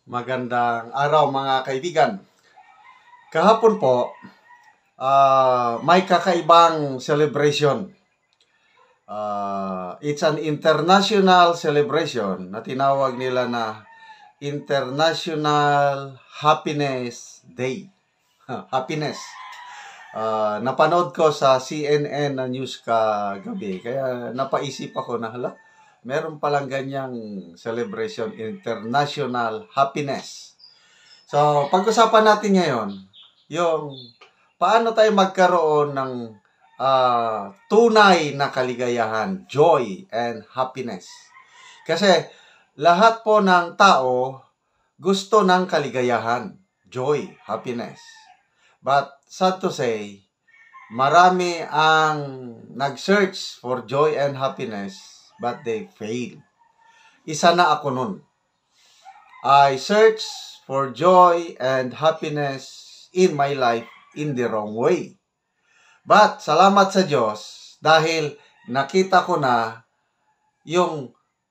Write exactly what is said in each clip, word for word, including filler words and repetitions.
Magandang araw mga kaibigan. Kahapon po, uh, may kakaibang celebration. Uh, it's an international celebration na tinawag nila na International Happiness Day. Happiness. Uh, napanood ko sa C N N na news kagabi. Kaya napaisip ako na, hala, meron palang ganyang celebration, International Happiness. So, pag-usapan natin ngayon, yung paano tayo magkaroon ng uh, tunay na kaligayahan, joy and happiness. Kasi lahat po ng tao gusto ng kaligayahan, joy, happiness. But sad to say, marami ang nag-search for joy and happiness but they fail. Isa na ako nun. I search for joy and happiness in my life in the wrong way. But salamat sa Diyos dahil nakita ko na yung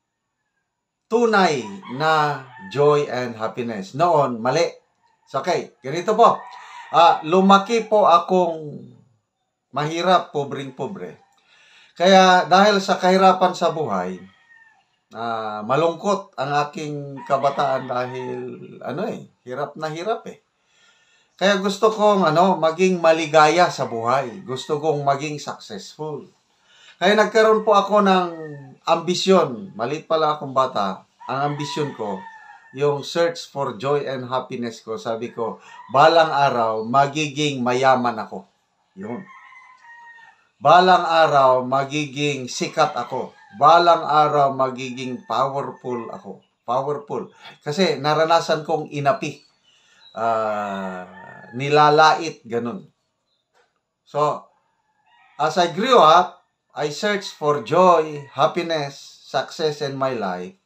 tunay na joy and happiness. Noon, mali. So, okay, ganito po. Uh, lumaki po akong mahirap, pobreng-pobre. Kaya dahil sa kahirapan sa buhay, uh, malungkot ang aking kabataan dahil ano eh, hirap na hirap eh. Kaya gusto kong ano, maging maligaya sa buhay. Gusto kong maging successful. Kaya nagkaroon po ako ng ambisyon. Maliit pala akong bata. Ang ambisyon ko, yung search for joy and happiness ko, sabi ko, balang araw, magiging mayaman ako. Yun. Balang araw, magiging sikat ako. Balang araw, magiging powerful ako. Powerful. Kasi naranasan kong inapi. Uh, nilalait, ganun. So, as I grew up, I searched for joy, happiness, success in my life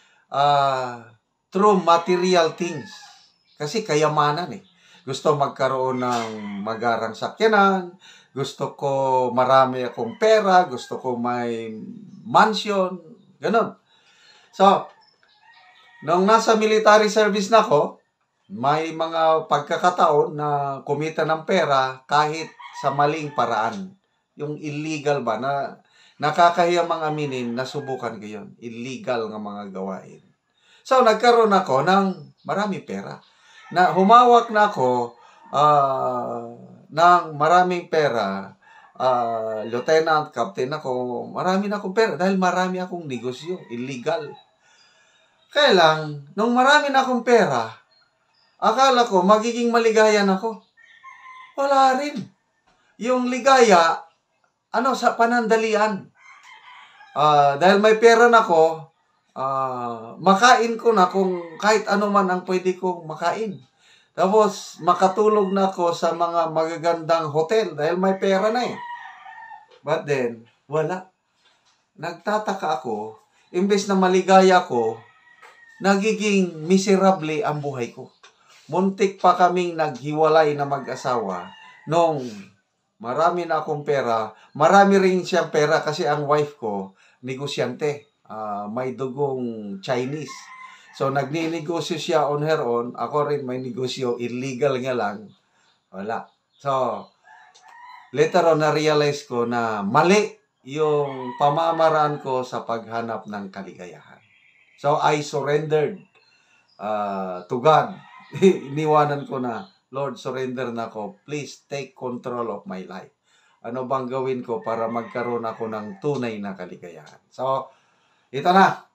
uh, through material things. Kasi kayamanan eh. Gusto magkaroon ng magarang sakyanan, gusto ko marami akong pera, gusto ko may mansion, ganun. So, nung nasa military service na ako, may mga pagkakataon na kumita ng pera kahit sa maling paraan. Yung illegal ba, na nakakahiya mga aminin, nasubukan ko yun. Illegal nga mga gawain. So, nagkaroon ako ng marami pera. Na humawak na ako, ah... Uh, ng maraming pera, uh, lieutenant, captain ako, marami na akong pera dahil marami akong negosyo, illegal. Kaya lang, nung marami na akong pera, akala ko magiging maligayan ako. Wala rin. Yung ligaya, ano, sa panandalian. Uh, dahil may pera na ako, uh, makain ko na kung kahit ano man ang pwede kong makain. Tapos, makatulog na ako sa mga magagandang hotel dahil may pera na eh. But then, wala. Nagtataka ako, imbes na maligaya ko, nagiging miserable ang buhay ko. Muntik pa kaming naghiwalay na mag-asawa nung marami na akong pera. Marami rin siyang pera kasi ang wife ko, negosyante. Uh, may dugong Chinese. So, nagninegosyo siya on her own. Ako rin may negosyo. Illegal nga lang. Wala. So, later on, na-realize ko na mali yung pamamaraan ko sa paghanap ng kaligayahan. So, I surrendered uh, to God. Iniwanan ko na, Lord, surrender na ako. Please take control of my life. Ano bang gawin ko para magkaroon ako ng tunay na kaligayahan? So, ito na.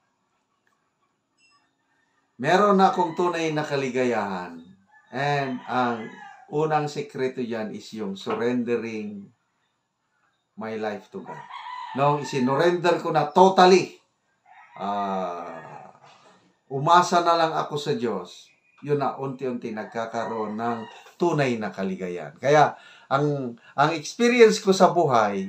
Meron akong tunay na kaligayahan. And ang unang sekreto dyan is yung surrendering my life to God. Nung isinurrender ko na totally, uh, umasa na lang ako sa Diyos, yun na unti-unti nagkakaroon ng tunay na kaligayahan. Kaya ang ang experience ko sa buhay,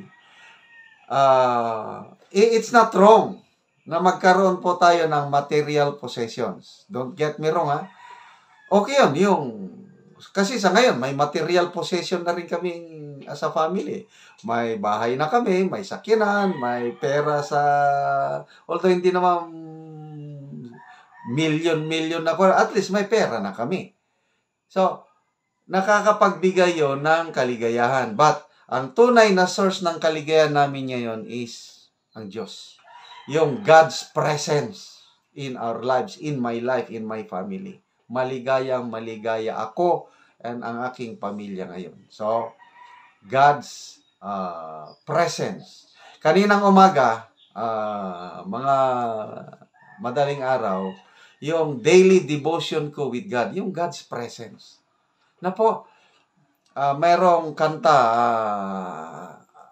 uh, it's not wrong na magkaroon po tayo ng material possessions. Don't get me wrong, ha? Okay yun, yung... Kasi sa ngayon, may material possession na rin kami as a family. May bahay na kami, may sakyanan, may pera sa... Although hindi naman million-million na ko, at least may pera na kami. So, nakakapagbigay yon ng kaligayahan. But, ang tunay na source ng kaligayahan namin ngayon is ang Diyos. Yung God's presence in our lives, in my life, in my family. Maligayang maligaya ako and ang aking pamilya ngayon. So, God's uh, presence. Kaninang umaga, uh, mga madaling araw, yung daily devotion ko with God, yung God's presence. Na po, uh, mayroong kanta, uh,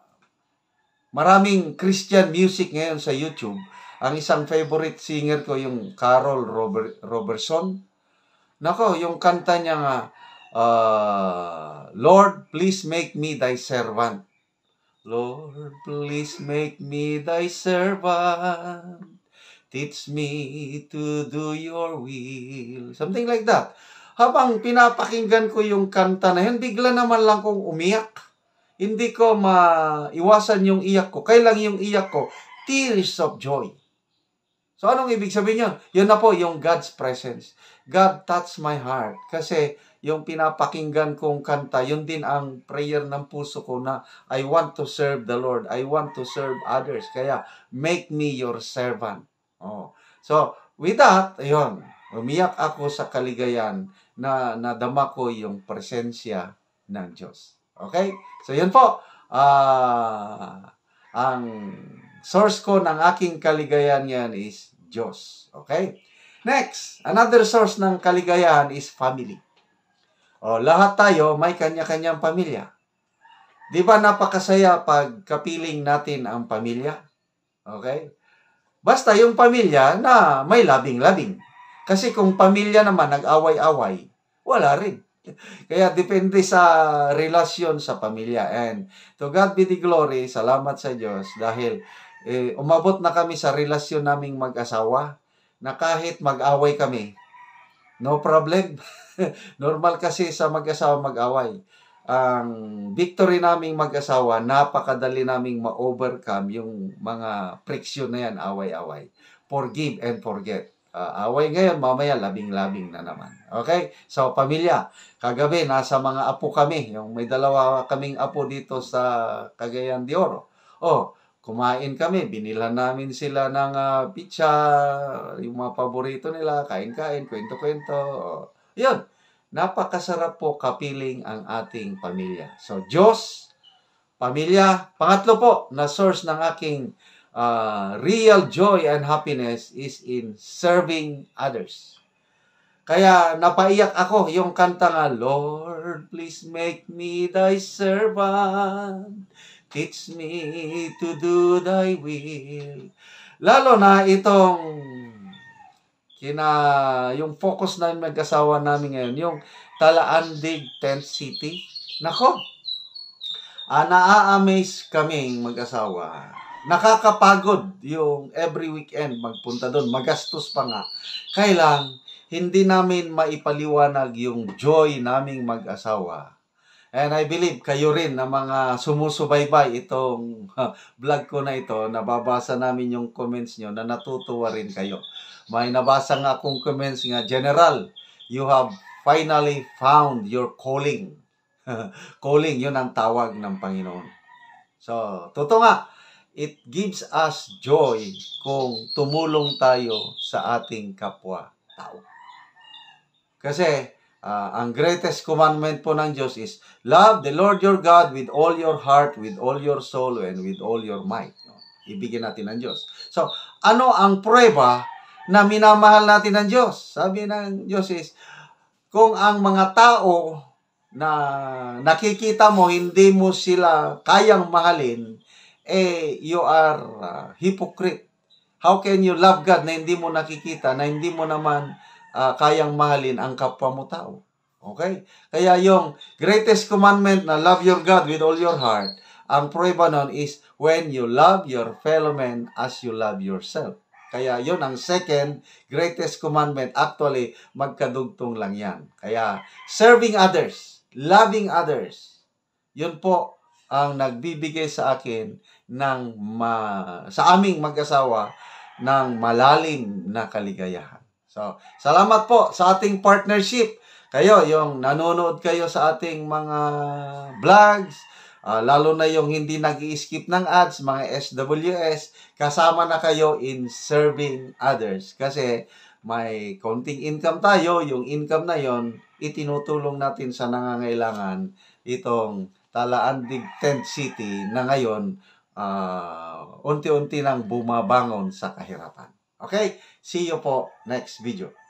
maraming Christian music ngayon sa YouTube. Ang isang favorite singer ko, yung Carol Robert, Robertson. Nako, yung kanta niya nga, uh, Lord, please make me thy servant. Lord, please make me thy servant. Teach me to do your will. Something like that. Habang pinapakinggan ko yung kanta na yun, bigla naman lang kong umiyak. Hindi ko maiwasan yung iyak ko. Kailang yung iyak ko, tears of joy. So, anong ibig sabihin yun? Yun na po, yung God's presence. God touched my heart. Kasi, yung pinapakinggan kong kanta, yun din ang prayer ng puso ko na I want to serve the Lord. I want to serve others. Kaya, make me your servant. Oh. So, with that, ayun, umiyak ako sa kaligayan na nadama ko yung presensya ng Diyos. Okay? So, yun po. Uh, ang source ko ng aking kaligayan yan is Diyos. Okay? Next, another source ng kaligayahan is family. O, lahat tayo may kanya-kanyang pamilya. Di ba napakasaya pag kapiling natin ang pamilya? Okay? Basta yung pamilya na may labing-labing. Kasi kung pamilya naman nag-away-away, wala rin. Kaya depende sa relasyon sa pamilya. And to God be the glory, salamat sa Diyos dahil eh, umabot na kami sa relasyon naming mag-asawa na kahit mag-away kami, no problem. Normal kasi sa mag-asawa mag-away. Ang victory naming mag-asawa, napakadali naming ma-overcome yung mga friction na yan, away-away. Forgive and forget. Uh, away ngayon, mamaya labing-labing na naman. Okay? So, pamilya. Kagabi, nasa mga apo kami. Yung may dalawa kaming apo dito sa Cagayan de Oro. Oh, kumain kami. Binilhan namin sila ng uh, pizza, yung mga paborito nila, kain-kain, kwento-kwento. Oh, yun. Napakasarap po kapiling ang ating pamilya. So, Diyos, pamilya. Pangatlo po, na source ng aking uh, real joy and happiness is in serving others. Kaya napaiyak ako yung kanta nga, Lord, please make me thy servant. Teach me to do thy will. Lalo na itong kina yung focus na mag-asawa namin ngayon, yung Talaandig Tent City. Nako, ah, naa-amaze kaming mag-asawa. Nakakapagod yung every weekend magpunta doon. Magastos pa nga. Kailang, hindi namin maipaliwanag yung joy naming mag-asawa. And I believe kayo rin na mga sumusubaybay itong uh, vlog ko na ito, nababasa namin yung comments nyo na natutuwa rin kayo. May nabasa nga akong comments nga, General, you have finally found your calling. Calling, yun ang tawag ng Panginoon. So, totoo nga, it gives us joy kung tumulong tayo sa ating kapwa-tao. Kasi, uh, ang greatest commandment po ng Diyos is, love the Lord your God with all your heart, with all your soul, and with all your might. Ibigin natin ng Diyos. So, ano ang prueba na minamahal natin ng Diyos? Sabi ng Diyos is, kung ang mga tao na nakikita mo, hindi mo sila kayang mahalin, eh, you are uh, hypocrite. How can you love God na hindi mo nakikita, na hindi mo naman uh, kayang mahalin ang kapwa mo tao? Okay? Kaya yung greatest commandment na love your God with all your heart, ang prueba nun is when you love your fellow man as you love yourself. Kaya yun ang second greatest commandment. Actually, magkadugtong lang yan. Kaya serving others, loving others, yun po ang nagbibigay sa akin ng ma, sa aming mag-asawa ng malalim na kaligayahan. So, salamat po sa ating partnership. Kayo, yung nanonood kayo sa ating mga vlogs, uh, lalo na yung hindi nag-i-skip ng ads, mga S W S, kasama na kayo in serving others. Kasi may konting income tayo, yung income na yon itinutulong natin sa nangangailangan itong Talaandig Tent City na ngayon uh, unti-unti nang bumabangon sa kahirapan. Okay? See you po next video.